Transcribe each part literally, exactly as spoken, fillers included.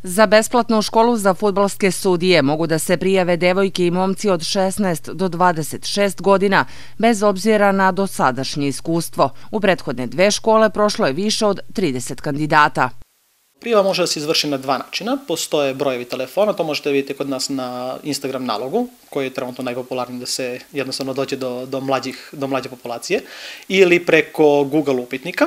Za besplatnu školu za fudbalske sudije mogu da se prijave devojke i momci od šesnaest do dvadeset šest godina, bez obzira na dosadašnje iskustvo. U prethodne dve škole prošlo je više od trideset kandidata. Prijava može da se izvrši na dva načina. Postoje brojevi telefona, to možete vidjeti kod nas na Instagram nalogu, koji je trenutno najpopularniji da se jednostavno dođe do, do, mlađih, do mlađe populacije, ili preko Google upitnika.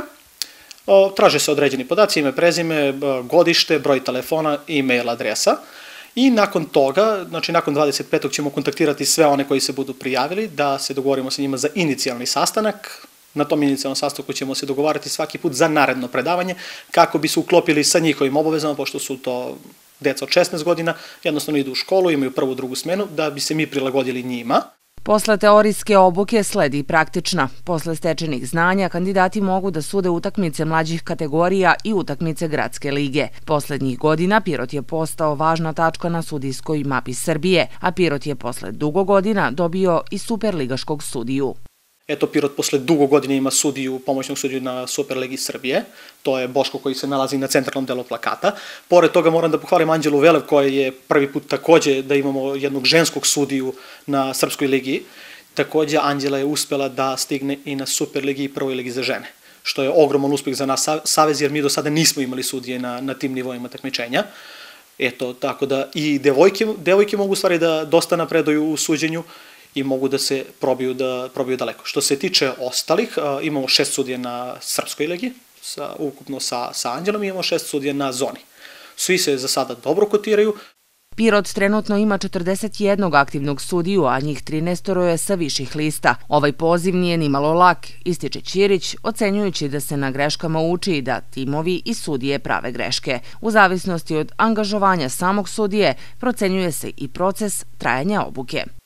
Traže se određeni podaci, ime, prezime, godište, broj telefona, e-mail adresa. I nakon toga, znači nakon dvadeset petog ćemo kontaktirati sve one koji se budu prijavili, da se dogovorimo sa njima za inicijalni sastanak. Na tom inicijalnom sastanku ćemo se dogovarati svaki put za naredno predavanje, kako bi se uklopili sa njihovim obavezama, pošto su to deca od šesnaest godina, jednostavno idu u školu, imaju prvu, drugu smenu, da bi se mi prilagodili njima. Posle teorijske obuke sledi i praktična. Posle stečenih znanja, kandidati mogu da sude utakmice mlađih kategorija i utakmice gradske lige. Poslednjih godina Pirot je postao važna tačka na sudijskoj mapi Srbije, a Pirot je posle dugo godina dobio i superligaškog sudiju. Eto, Pirot posle dugo godina ima sudiju, pomoćnog sudiju na Superligi Srbije. To je Boško koji se nalazi na centralnom delu plakata. Pored toga moram da pohvalim Anđelu Velev koja je prvi put takođe da imamo jednog ženskog sudiju na Srpskoj ligi. Takođe Anđela je uspela da stigne i na Superligi i Prvoj ligi za žene, što je ogroman uspeh za nas savez, jer mi do sada nismo imali sudije na, na tim nivoima takmičenja. Eto, tako da i devojke, devojke mogu stvari da dosta napreduju u suđenju i mogu da se probiju, da, probiju daleko. Što se tiče ostalih, imamo šest sudija na Srpskoj ligi, sa, ukupno sa, sa Anđelom, i imamo šest sudija na zoni. Svi se za sada dobro kotiraju. Pirot trenutno ima četrdeset jednog aktivnog sudiju, a njih trinaest je sa viših lista. Ovaj poziv nije nimalo lak, ističe Ćirić, ocenjujući da se na greškama uči i da timovi i sudije prave greške. U zavisnosti od angažovanja samog sudije, procenjuje se i proces trajanja obuke.